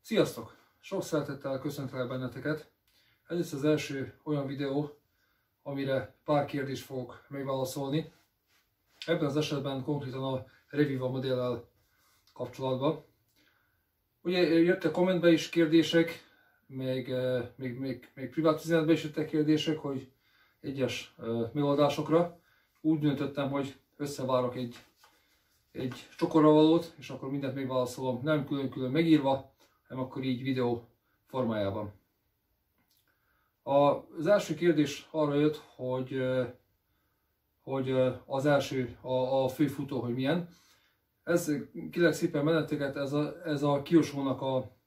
Sziasztok! Sok szeretettel köszöntelek benneteket. Ez lesz az első olyan videó, amire pár kérdést fogok megválaszolni. Ebben az esetben konkrétan a Reviva modellel kapcsolatban. Ugye jöttek kommentbe is kérdések, még privát üzenetbe is jöttek kérdések, hogy egyes megoldásokra. Úgy döntöttem, hogy összevárok egy csokorra valót, és akkor mindent megválaszolom, nem külön-külön megírva, hanem akkor így videó formájában. Az első kérdés arra jött, hogy az első, a főfutó, hogy milyen. Ez kérlek szépen benneteket, ez a Kyosho-nak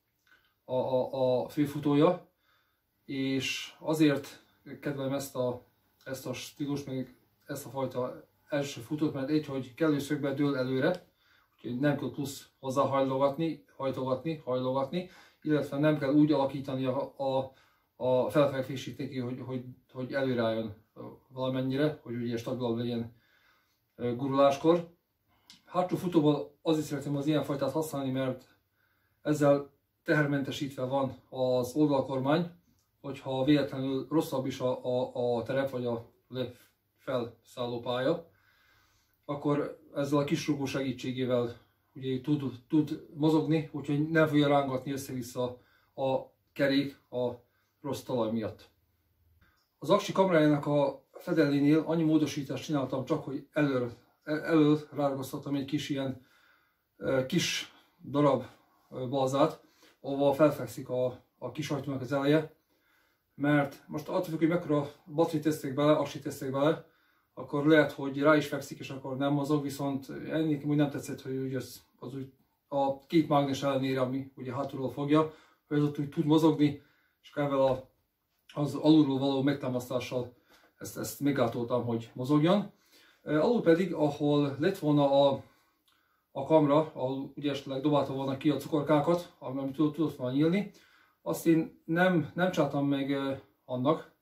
a főfutója, és azért kedvelem ezt a stílust, meg ezt a fajta első futót, mert hogy kellő szögbe dől előre, úgyhogy nem kell plusz hozzá hajlogatni, illetve nem kell úgy alakítani a felfekvését neki, hogy előreálljon valamennyire, hogy ugye stabilabb legyen guruláskor. Hátsó futóból azért szeretném az ilyen fajtát használni, mert ezzel tehermentesítve van az oldalkormány, hogyha véletlenül rosszabb is a terep vagy a felszálló pálya, akkor ezzel a kis rugó segítségével ugye tud mozogni, úgyhogy nem fogja rángatni össze-vissza a kerék a rossz talaj miatt. Az aksi kamrájának a fedelénél annyi módosítást csináltam csak, hogy elől ráragasztottam egy kis ilyen kis darab balzát, ahol felfekszik a kis ajtónak az eleje, mert most attól függ, hogy mekkora batterit tesztek bele, aksit tesztek bele, akkor lehet, hogy rá is fekszik, és akkor nem mozog, viszont ennél úgy nem tetszett, hogy úgy az úgy a két mágnes ellenére, ami ugye hátulról fogja, hogy az ott úgy tud mozogni, és ezzel az alulról való megtámasztással ezt meggátoltam, hogy mozogjon. Alul pedig, ahol lett volna a kamra, ahol ugye esetleg dobálta volna ki a cukorkákat, ami tudott volna nyílni, azt én nem csináltam meg annak,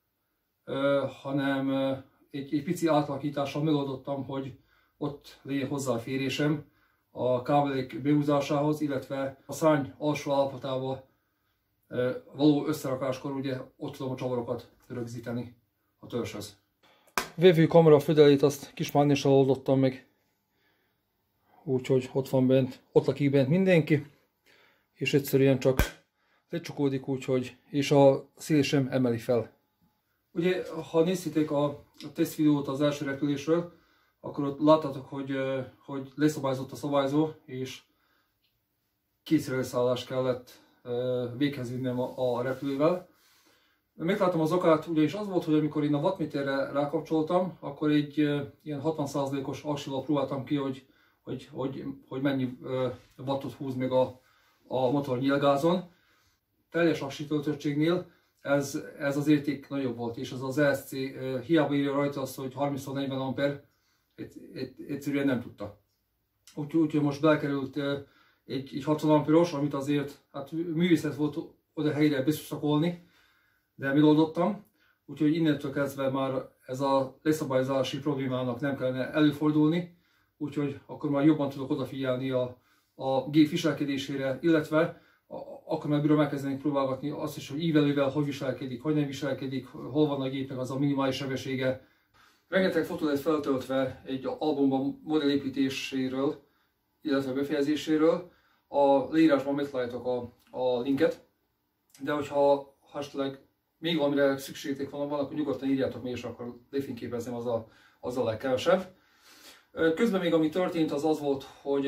hanem egy pici átalakítással megoldottam, hogy ott legyen hozzáférésem a kábelek behúzásához, illetve a szárny alsó állapotába való összerakáskor ugye ott tudom a csavarokat rögzíteni a törzshöz. Vevő kamera födelét azt kis mágnessel oldottam meg, úgyhogy ott van bent, ott lakik bent mindenki, és egyszerűen csak lecsukódik úgyhogy, és a szél sem emeli fel. Ugye, ha néztétek a tesztvideót az első repülésről, akkor ott láttátok, hogy leszabályzott a szabályzó, és kétszer leszállást kellett véghez vinnem a repülővel. Megláttam az okát, ugyanis az volt, hogy amikor én a wattméterre rákapcsoltam, akkor egy ilyen 60%-os aksival próbáltam ki, hogy mennyi wattot húz meg a motor nyílgázon. Teljes aksi töltöttségnél ez az érték nagyobb volt, és az ESC hiába írja rajta azt, hogy 30-40 amper, egyszerűen nem tudta. Úgyhogy most belekerült egy 60 amperos, amit azért hát művészet volt oda helyre beszuszakolni, de megoldottam. Úgyhogy innentől kezdve már ez a leszabályozási problémának nem kellene előfordulni, úgyhogy akkor már jobban tudok odafigyelni a gép viselkedésére, illetve akkor már bírom elkezdeni próbálgatni azt is, hogy ívelővel hogy viselkedik, hogy nem viselkedik, hol van a gépnek az a minimális sebessége. Rengeteg fotó lett feltöltve egy albumban modellépítéséről, illetve befejezéséről. A leírásban megtaláljátok a linket, de hogyha esetleg még valamire szükségétek van, akkor nyugodtan írjátok meg, és akkor lefényképezzem az a legkevesebb. Közben még ami történt, az volt, hogy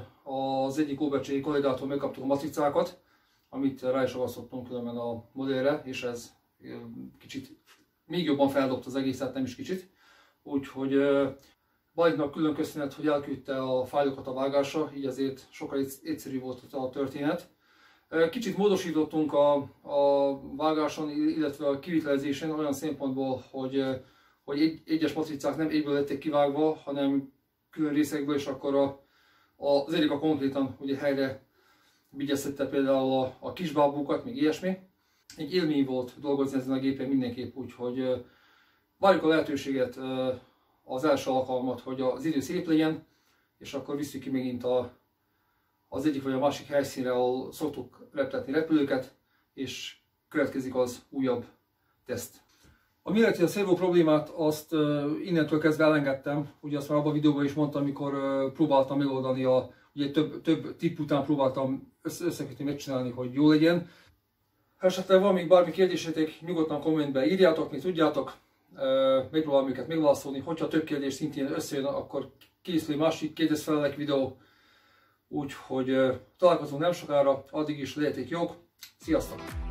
az egyik óbecsei kollégától megkaptuk a matricákat, amit rá is agasztottunk különben a modellre, és ez kicsit még jobban feldobta az egészet, nem is kicsit. Úgyhogy Baliknak külön köszönet, hogy elküldte a fájlokat a vágásra, így azért sokkal egyszerűbb volt a történet. Kicsit módosítottunk a vágáson, illetve a kivitelezésen olyan szempontból, hogy egyes matricák nem egyből lettek kivágva, hanem külön részekből, és akkor az Erika konkrétan ugye helyre vigyeztette például a kisbábúkat, még ilyesmi. Egy élmény volt dolgozni ezen a gépen mindenképp, úgyhogy várjuk a lehetőséget, az első alkalmat, hogy az idő szép legyen, és akkor visszük ki megint az egyik vagy a másik helyszínre, ahol szoktuk reptetni repülőket, és következik az újabb teszt. A illeti a szervó problémát azt innentől kezdve elengedtem, ugye azt már abban a videóban is mondtam, amikor próbáltam megoldani, ugye több tipp után próbáltam összekötni, megcsinálni, hogy jó legyen. Ha esetleg van még bármi kérdésetek, nyugodtan kommentbe írjátok, mi tudjátok, megpróbálom őket megválaszolni. Hogyha több kérdés szintén összejön, akkor készül egy másik kérdez-felelek videó. Úgyhogy találkozunk nem sokára, addig is legyetek jók, sziasztok!